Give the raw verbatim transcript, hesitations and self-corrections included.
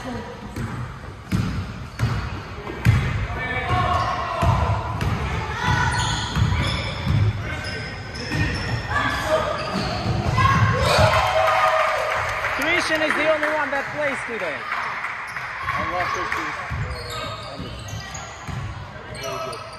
Tuition is the only one that plays today. I love Very good.